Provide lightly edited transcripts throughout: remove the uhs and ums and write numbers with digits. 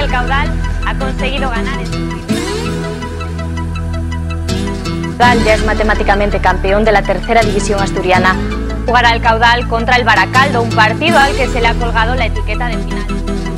El Caudal ha conseguido ganar. Caudal ya es matemáticamente campeón de la tercera división asturiana. Jugará el Caudal contra el Baracaldo, un partido al que se le ha colgado la etiqueta de final.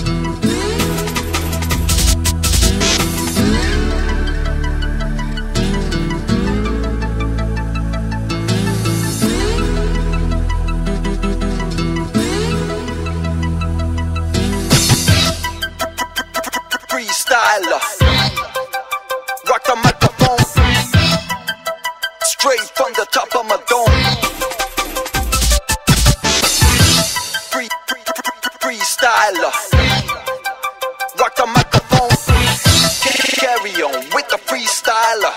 Freestyler, rock the microphone, straight from the top of my dome. Freestyler, rock the microphone, carry on with the freestyler.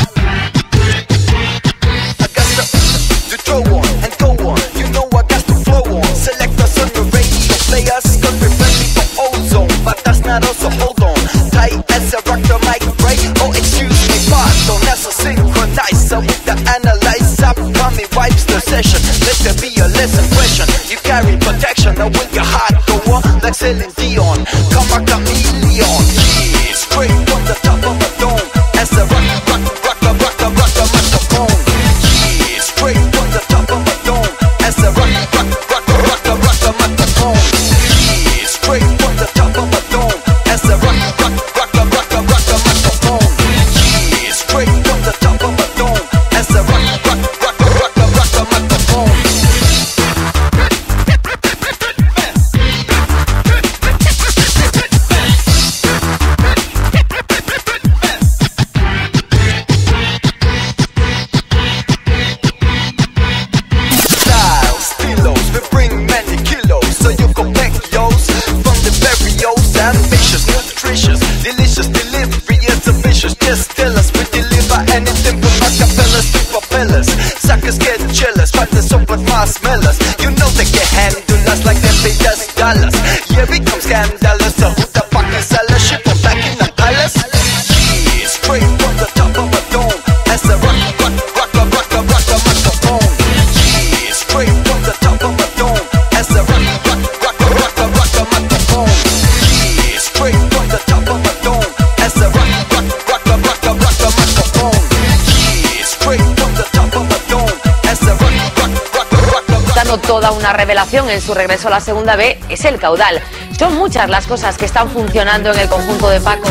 I got to throw on and go on, you know I got to flow on. Select us on the radio, players, cause we're ready for ozone, but that's not also hold on. Tight as a rock the mic break, oh excuse me, pardon, that's a synchronizer with the analyzer. Mommy wipes the session, let there be a lesson question. You carry protection, or will your heart go on like Celine Dion? Come a chameleon, yeah, straight from the top of a dome. As a rock the microphone, yeah, straight from the top of a dome. As a rock the microphone, yeah, straight from the top of a dome. As a rock the microphone, yeah, straight from the top of a dome. As a rock the microphone. Styles, stilos, we bring many kilos, so you can pack yours from the barrios. Ambitious, nutritious, delicious delivery is ambitious. Just tell us we deliver anything from acapellas to propellers. Suckers get jealous, but the super fast smellers. You know they can handle us like they pay us dollars. Yeah, we come scandalous, so who the fuck is sellers? Ship them back in the palace. Yeah, straight from the top of a dome. As a rock the microphone. Yeah, straight from the top of a dome. As a rock the microphone. Yeah, straight from the top of a dome. As a rock the microphone. Yeah, straight from the top of a dome. As a Dando toda una revelación en su regreso a la segunda B es el Caudal. Son muchas las cosas que están funcionando en el conjunto de Paco.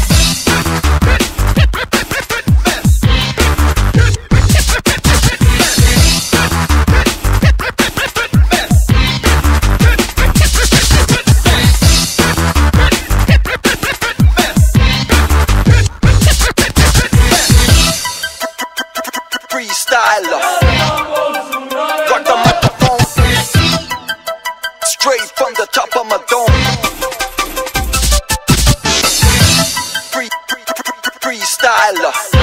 Freestyler, rock the microphone, straight from the top of my dome. Freestyler.